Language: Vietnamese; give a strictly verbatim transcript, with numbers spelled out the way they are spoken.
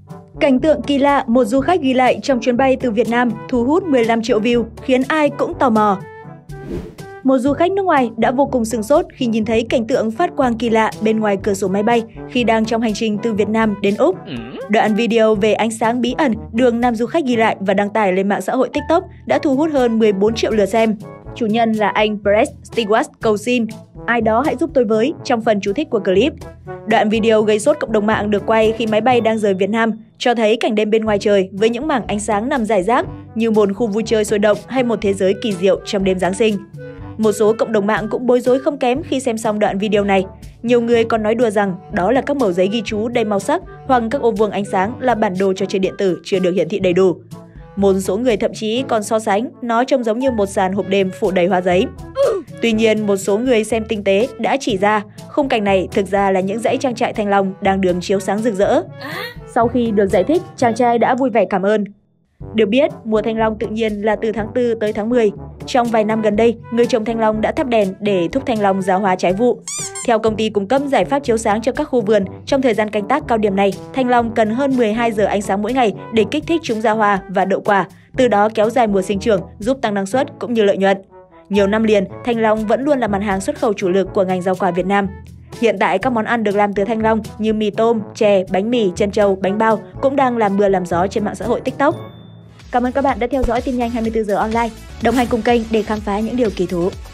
Cảnh tượng kỳ lạ một du khách ghi lại trong chuyến bay từ Việt Nam thu hút mười lăm triệu view khiến ai cũng tò mò. Một du khách nước ngoài đã vô cùng sửng sốt khi nhìn thấy cảnh tượng phát quang kỳ lạ bên ngoài cửa sổ máy bay khi đang trong hành trình từ Việt Nam đến Úc. Đoạn video về ánh sáng bí ẩn được nam du khách ghi lại và đăng tải lên mạng xã hội TikTok đã thu hút hơn mười bốn triệu lượt xem. Chủ nhân là anh Brett Stewart cầu xin ai đó hãy giúp tôi với trong phần chú thích của clip. Đoạn video gây sốt cộng đồng mạng được quay khi máy bay đang rời Việt Nam, cho thấy cảnh đêm bên ngoài trời với những mảng ánh sáng nằm rải rác như một khu vui chơi sôi động hay một thế giới kỳ diệu trong đêm Giáng sinh. Một số cộng đồng mạng cũng bối rối không kém khi xem xong đoạn video này. Nhiều người còn nói đùa rằng đó là các mẩu giấy ghi chú đầy màu sắc hoặc các ô vuông ánh sáng là bản đồ trò chơi điện tử chưa được hiển thị đầy đủ. Một số người thậm chí còn so sánh nó trông giống như một sàn hộp đêm phủ đầy hoa giấy. Tuy nhiên, một số người xem tinh tế đã chỉ ra khung cảnh này thực ra là những dãy trang trại thanh long đang được chiếu sáng rực rỡ. Sau khi được giải thích, chàng trai đã vui vẻ cảm ơn. Được biết, mùa thanh long tự nhiên là từ tháng tư tới tháng mười. Trong vài năm gần đây, người trồng thanh long đã thắp đèn để thúc thanh long ra hoa trái vụ. Theo công ty cung cấp giải pháp chiếu sáng cho các khu vườn, trong thời gian canh tác cao điểm này, thanh long cần hơn mười hai giờ ánh sáng mỗi ngày để kích thích chúng ra hoa và đậu quả, từ đó kéo dài mùa sinh trưởng, giúp tăng năng suất cũng như lợi nhuận. Nhiều năm liền, thanh long vẫn luôn là mặt hàng xuất khẩu chủ lực của ngành rau quả Việt Nam. Hiện tại, các món ăn được làm từ thanh long như mì tôm, chè, bánh mì, trân châu, bánh bao cũng đang làm mưa làm gió trên mạng xã hội TikTok. Cảm ơn các bạn đã theo dõi tin nhanh hai mươi tư giờ online. Đồng hành cùng kênh để khám phá những điều kỳ thú.